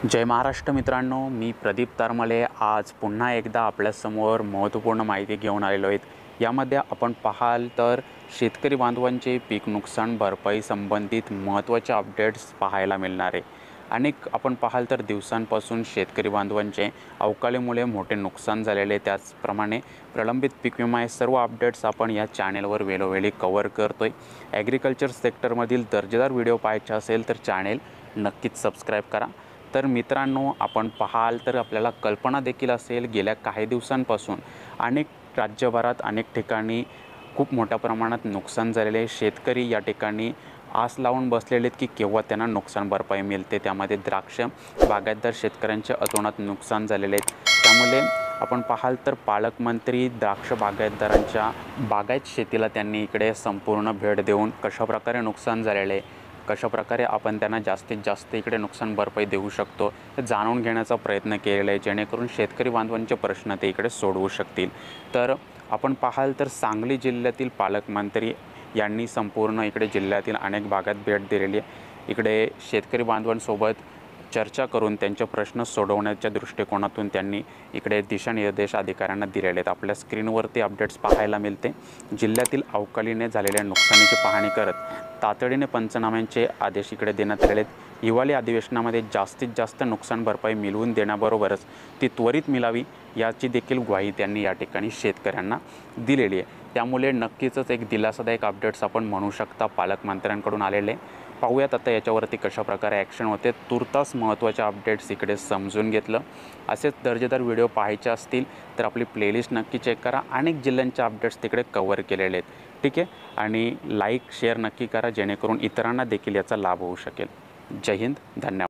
जय महाराष्ट्र मित्रांनो, मी प्रदीप तारमले आज पुन्हा एकदा आपल्यासमोर महत्त्वपूर्ण माहिती घेऊन आलेलो आहे। यामध्ये आपण पाहाल तर शेतकरी बांधवांचे पीक नुकसान भरपाई संबंधित महत्त्वाचे अपडेट्स पाहायला मिळणार आहे। अनेक आपण पाहाल तर दिवसांपासून शेतकरी बांधवांचे अवकाळीमुळे मोठे नुकसान झालेले, त्याचप्रमाणे प्रलंबित पीक विमा हे सर्व अपडेट्स आपण या चॅनेलवर वेळोवेळी कव्हर करतोय। ॲग्रिकल्चर सेक्टरमधील दर्जेदार व्हिडिओ पाहायचे असेल तर चॅनेल नक्कीच सबस्क्राईब करा। तर मित्रांनो, आपण पाहाल तर आपल्याला कल्पना देखील असेल, गेल्या काही दिवसांपासून अनेक राज्यभरात अनेक ठिकाणी खूप मोठ्या प्रमाणात नुकसान झालेले। शेतकरी या ठिकाणी आस लावून बसलेले आहेत की केव्हा त्यांना नुकसान भरपाई मिळते। त्यामध्ये द्राक्ष बागायतदार शेतकऱ्यांचे अतोनात नुकसान झालेले आहेत। त्यामुळे आपण पाहाल तर पालकमंत्री द्राक्ष बागायतदारांच्या बागायत शेतीला त्यांनी इकडे संपूर्ण भेट देऊन कशाप्रकारे नुकसान झालेले आहे, कशाप्रकारे आपण त्यांना जास्तीत जास्त इकडे नुकसान भरपाई देऊ शकतो हे जाणून घेण्याचा प्रयत्न केलेला आहे, जेणेकरून शेतकरी बांधवांचे प्रश्न ते इकडे सोडवू शकतील। तर आपण पाहाल तर सांगली जिल्ह्यातील पालकमंत्री यांनी संपूर्ण इकडे जिल्ह्यातील अनेक भागात भेट दिलेली आहे। इकडे शेतकरी बांधवांसोबत चर्चा करून त्यांचे प्रश्न सोडवण्याच्या दृष्टिकोनातून त्यांनी इकडे दिशानिर्देश अधिकाऱ्यांना दिलेले आहेत। आपल्या स्क्रीनवरती अपडेट्स पाहायला मिळते। जिल्ह्यातील अवकाळीने झालेल्या नुकसानीची पाहणी करत तातडीने पंचनाम्यांचे आदेश इकडे देण्यात आलेले आहेत। हिवाळी अधिवेशनामध्ये जास्तीत जास्त नुकसान भरपाई मिळवून देण्याबरोबरच ती त्वरित मिळावी याची देखील ग्वाही त्यांनी या ठिकाणी शेतकऱ्यांना दिलेली आहे। त्यामुळे नक्कीच एक दिलासादायक अपडेट्स आपण म्हणू शकता पालकमंत्र्यांकडून आलेले। पाहूयात आता याच्यावरती कशाप्रकारे ॲक्शन होते। तुर्तास महत्त्वाचे अपडेट्स इकडे समजून घेतलं। असेच दर्जेदार व्हिडिओ पाहायचे असतील तर आपली प्लेलिस्ट नक्की चेक करा। अनेक जिल्ह्यांचे अपडेट्स तिकडे कव्हर केलेले आहेत, ठीक आहे। आणि लाईक शेअर नक्की करा, जेणेकरून इतरांना देखील याचा लाभ होऊ शकेल। जय हिंद, धन्यवाद।